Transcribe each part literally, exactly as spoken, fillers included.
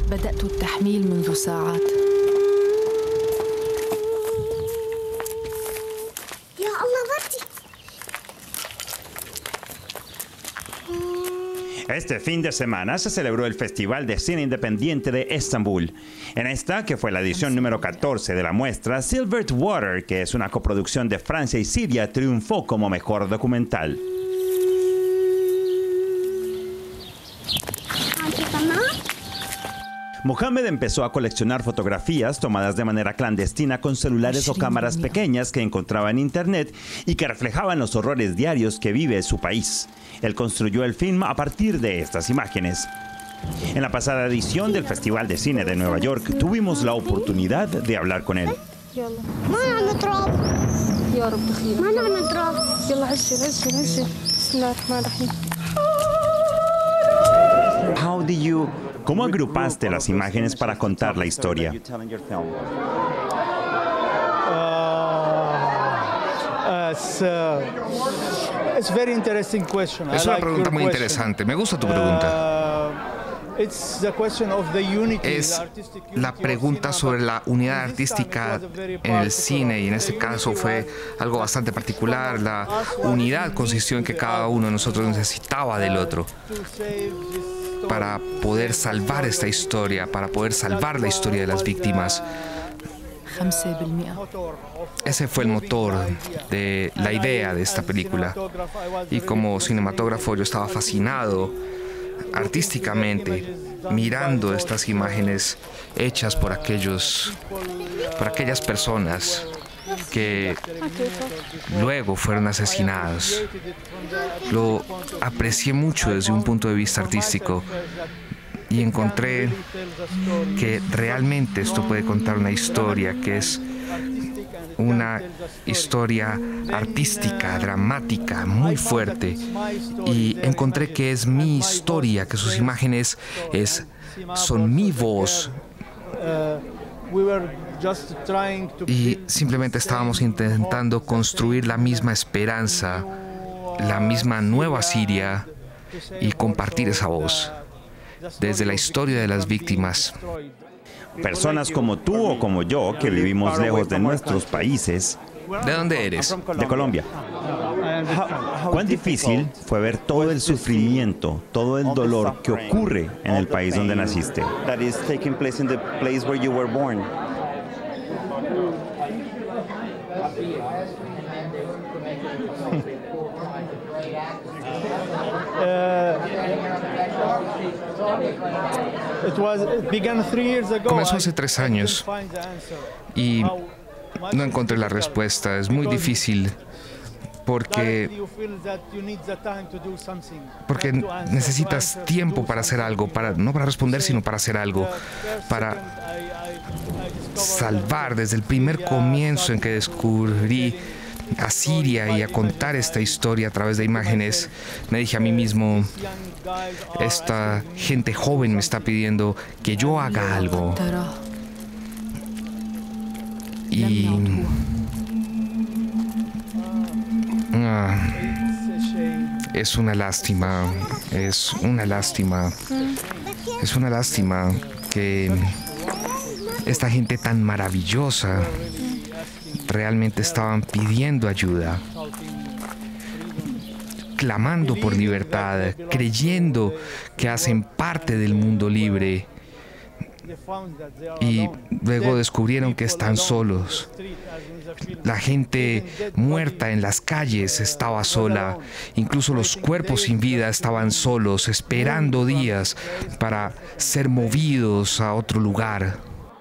بدأت التحميل منذ ساعات. يا الله بردي. Este fin de semana se celebró el Festival de Cine Independiente de Estambul. En esta, que fue la edición número catorce de la muestra, Silver Water, que es una coproducción de Francia y Siria, triunfó como mejor documental. Mohamed empezó a coleccionar fotografías tomadas de manera clandestina con celulares o cámaras pequeñas que encontraba en internet y que reflejaban los horrores diarios que vive su país. Él construyó el film a partir de estas imágenes. En la pasada edición del Festival de Cine de Nueva York tuvimos la oportunidad de hablar con él. How do you ¿Cómo agrupaste las imágenes para contar la historia? Es una pregunta muy interesante. Me gusta tu pregunta. Es la pregunta sobre la unidad artística en el cine, y en este caso fue algo bastante particular. La unidad consistió en que cada uno de nosotros necesitaba del otro para poder salvar esta historia, para poder salvar la historia de las víctimas. Ese fue el motor de la idea de esta película. Y como cinematógrafo yo estaba fascinado artísticamente mirando estas imágenes hechas por aquellos, por aquellas personas que luego fueron asesinados. Lo aprecié mucho desde un punto de vista artístico y encontré que realmente esto puede contar una historia que es una historia artística, dramática, muy fuerte, y encontré que es mi historia, que sus imágenes es, son mi voz. Y simplemente estábamos intentando construir la misma esperanza, la misma nueva Siria, y compartir esa voz desde la historia de las víctimas. Personas como tú o como yo, que vivimos lejos de nuestros países. ¿De dónde eres? De Colombia. ¿Cuán difícil fue ver todo el sufrimiento, todo el dolor que ocurre en el país donde naciste? Comenzó hace tres años y no encontré la respuesta. Es muy difícil porque, porque necesitas tiempo para hacer algo, para, no para responder, sino para hacer algo, para salvar. Desde el primer comienzo en que descubrí a Siria y a contar esta historia a través de imágenes, me dije a mí mismo, esta gente joven me está pidiendo que yo haga algo. Y ah, es una lástima, es una lástima, es una lástima que esta gente tan maravillosa realmente estaban pidiendo ayuda, clamando por libertad, creyendo que hacen parte del mundo libre, y luego descubrieron que están solos. La gente muerta en las calles estaba sola, incluso los cuerpos sin vida estaban solos, esperando días para ser movidos a otro lugar.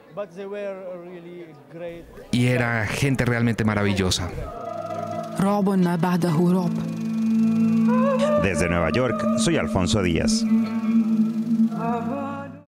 Y era gente realmente maravillosa. Desde Nueva York, soy Alfonso Díaz.